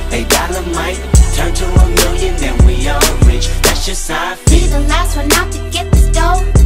$8 might turn to $1 million, then we all rich. That's just how I feel. Be the last one out to get this dough.